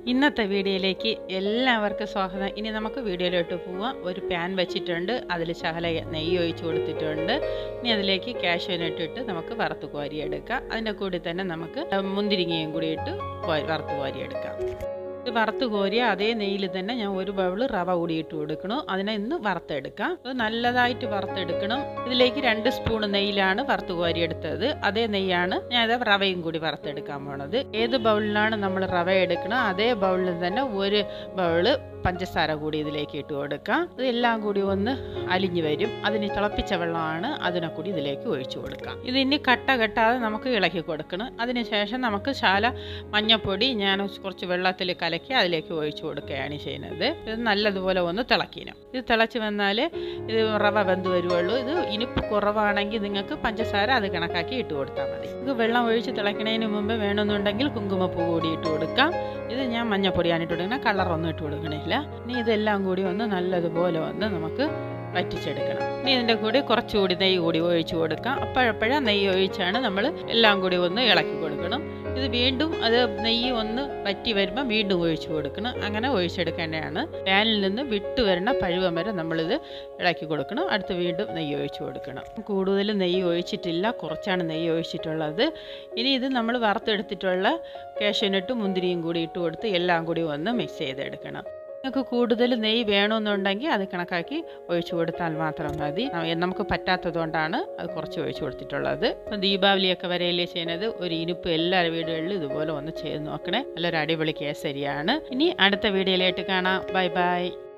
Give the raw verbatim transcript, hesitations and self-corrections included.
ഇന്നത്തെ വീഡിയോയിലേക്ക് എല്ലാവർക്കും സ്വാഗതം. ഇനി നമുക്ക് വീഡിയോയിലോട്ട് പോവാം. ഒരു പാൻ വെച്ചിട്ടുണ്ട്, അതിൽ ശകല നെയ്യ് ഒഴിച്ച് കൊടുത്തിട്ടുണ്ട്. ഇനി അതിലേക്ക് കാഷ്യൂനട്ട് ഇട്ട് നമുക്ക് വറുത്ത് കോരിയെടുക്കാം. അതിൻ്റെ കൂടെ തന്നെ നമുക്ക് മുന്തിരിങ്ങയും കൂടി ഇട്ട് വറുത്ത് കോരിയെടുക്കാം. ഇത് വറുത്ത് കോരിയ അതേ നെയ്യിൽ തന്നെ ഞാൻ ഒരു ബൗള് റവ കൂടി ഇട്ട് കൊടുക്കണം. അതിനെ ഇന്ന് വറുത്തെടുക്കാം. അത് നല്ലതായിട്ട് വറുത്തെടുക്കണം. ഇതിലേക്ക് രണ്ട് സ്പൂൺ നെയ്യിലാണ് വറുത്ത് കോരിയെടുത്തത്. അതേ നെയ്യാണ് ഞാൻ അത് റവയും കൂടി വറുത്തെടുക്കാൻ പോണത്. ഏത് ബൗളിലാണ് നമ്മൾ റവ എടുക്കണം അതേ ബൗളിൽ തന്നെ ഒരു ബൗള് പഞ്ചസാര കൂടി ഇതിലേക്ക് ഇട്ട് കൊടുക്കാം. ഇതെല്ലാം കൂടി ഒന്ന് അലിഞ്ഞു വരും. അതിന് തിളപ്പിച്ച വെള്ളമാണ്, അതിനെ കൂടി ഇതിലേക്ക് ഒഴിച്ചു കൊടുക്കാം. ഇത് ഇനി കട്ട കെട്ടാതെ നമുക്ക് ഇളക്കി കൊടുക്കണം. അതിനുശേഷം നമുക്ക് ശാല മഞ്ഞൾപ്പൊടി ഞാൻ കുറച്ച് വെള്ളത്തിൽ കലക്കി അതിലേക്ക് ഒഴിച്ചു കൊടുക്കുകയാണ് ചെയ്യുന്നത്. ഇത് നല്ലതുപോലെ ഒന്ന് തിളക്കണം. ഇത് തിളച്ച് വന്നാൽ ഇത് റവ വെന്ത് വരുവുള്ളൂ. ഇത് ഇനിപ്പ് കുറവാണെങ്കിൽ നിങ്ങൾക്ക് പഞ്ചസാര അത് കണക്കാക്കി ഇട്ട് കൊടുത്താൽ മതി. ഇത് വെള്ളം ഒഴിച്ച് തിളയ്ക്കുന്നതിന് മുമ്പ് വേണമെന്നുണ്ടെങ്കിൽ കുങ്കുമപ്പൂ കൂടി ഇട്ട് കൊടുക്കാം. ഇത് ഞാൻ മഞ്ഞൾപ്പൊടിയാണ് ഇട്ട് കൊടുക്കുന്നത്, കളറൊന്നും ഇട്ട് കൊടുക്കണില്ല. ഇനി ഇതെല്ലാം കൂടി ഒന്ന് നല്ലതുപോലെ വന്ന് നമുക്ക് വറ്റിച്ചെടുക്കണം. ഇനി ഇതിൻ്റെ കൂടി കുറച്ചുകൂടി നെയ്യ് കൂടി ഒഴിച്ച് കൊടുക്കാം. അപ്പോഴപ്പോഴാ നെയ്യ് ഒഴിച്ചാണ് നമ്മൾ എല്ലാം കൂടി ഒന്ന് ഇളക്കി കൊടുക്കണം. ഇത് വീണ്ടും അത് നെയ്യ് ഒന്ന് വറ്റി വരുമ്പോൾ വീണ്ടും ഒഴിച്ചു കൊടുക്കണം. അങ്ങനെ ഒഴിച്ചെടുക്കേണ്ടതാണ്. പാനിൽ നിന്ന് വിട്ട് വരുന്ന പഴുവം വരെ നമ്മളിത് ഇളക്കി കൊടുക്കണം. അടുത്ത് വീണ്ടും നെയ്യ് ഒഴിച്ചു കൊടുക്കണം. കൂടുതൽ നെയ്യ് ഒഴിച്ചിട്ടില്ല, കുറച്ചാണ് നെയ്യ് ഒഴിച്ചിട്ടുള്ളത്. ഇനി ഇത് നമ്മൾ വറുത്തെടുത്തിട്ടുള്ള കാഷ്യൂനട്ടും മുന്തിരിയും കൂടി ഇട്ട് കൊടുത്ത് എല്ലാം കൂടി ഒന്ന് മിക്സ് ചെയ്തെടുക്കണം. നിങ്ങൾക്ക് കൂടുതൽ നെയ്യ് വേണമെന്നുണ്ടെങ്കിൽ അത് കണക്കാക്കി ഒഴിച്ചു കൊടുത്താൽ മാത്രം മതി. നമുക്ക് പറ്റാത്തതുകൊണ്ടാണ് അത് കുറച്ച് ഒഴിച്ചു കൊടുത്തിട്ടുള്ളത്. ഇപ്പം ദീപാവലിയൊക്കെ വരെയല്ലേ ചെയ്യുന്നത്, ഒരു ഇനിപ്പ് എല്ലാ വീടുകളിലും ഇതുപോലെ ഒന്ന് ചെയ്ത് നോക്കണേ. നല്ലൊരു അടിപൊളി കേസരിയാണ്. ഇനി അടുത്ത വീഡിയോയിലായിട്ട് കാണാം. Bye by.